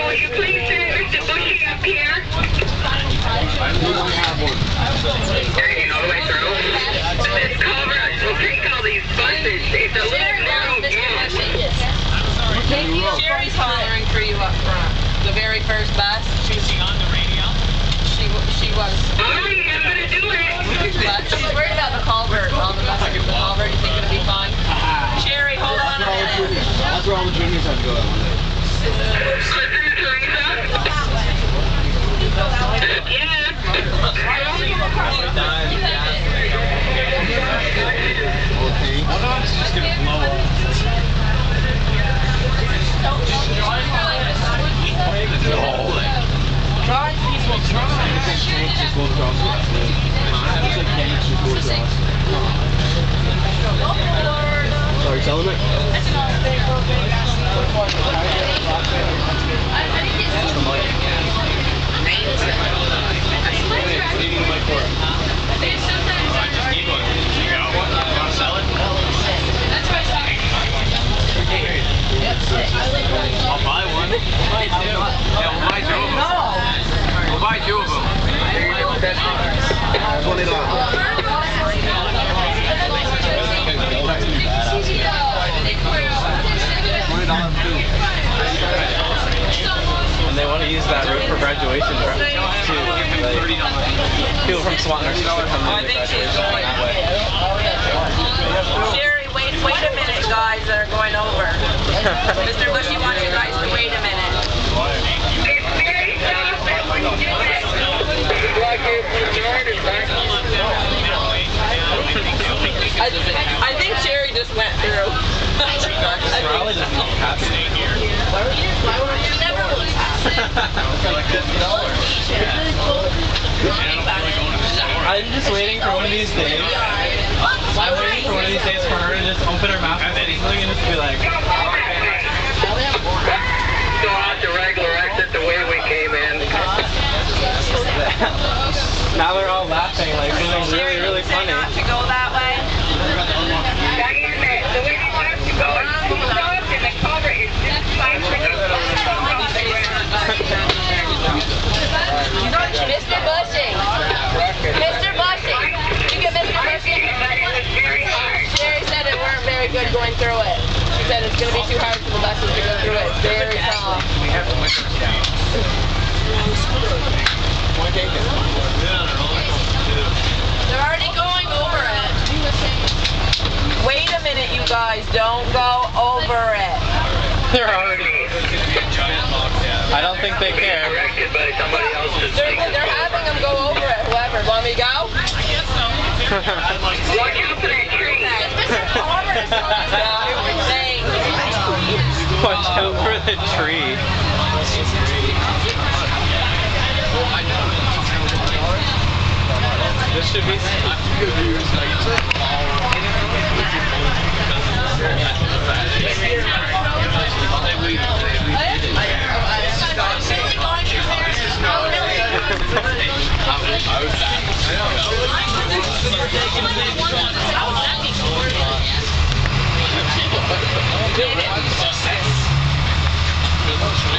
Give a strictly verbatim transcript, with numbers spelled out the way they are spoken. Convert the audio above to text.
will you please send Mister Bushy up here? I don't have one. Dragging all the way through. This culvert will take all these buses. It's a little narrow gap. Sherry's hollering for you up front. The very first bus. Is she on the radio? She she was. Alright, I'm gonna do it. But she's worried about the culvert. All the buses in the culvert. You think it'll be fine? Sherry, hold on a minute. That's where all the juniors have to go at one day. Listen, Teresa. Yeah. Okay. I know it's just gonna blow up. Try people try. Sorry, selling it? I'll buy one. Yeah, we'll buy two of them. We'll buy two of them. twenty dollars. And they want to use that route for graduation trips too. Like, people from Swanton are supposed to come in to graduation that way. Sherry, wait, wait a minute, guys that are going over. Mister Bushy wants you guys to wait a minute. It's very soft that when you do that. Like it was started back. I, I think Sherry just went through. Probably just not happening here. Never was. I'm just waiting for one of these days. I'm waiting for one of these days for her to just open her mouth and say something and just be like, Go out the regular exit the way we came in. now they're all laughing, like feeling really, really funny. Not to go that way. Diane, the way you want us to go is two dogs and the culvert is just five minutes. Mister Bushy. Mister Bushy. You get Mister Bushy. Sherry said it weren't very good going through it. She said it's going to be too hard for the buses to go through it. Very soft. They're already going over it. Wait a minute, you guys. Don't go over it. They're already. I don't think they care. Directed by somebody else's. They're, they're having them go over it. Whoever. Want me to go? Watch out for that tree. Thanks. Watch out for the tree. This should be. I was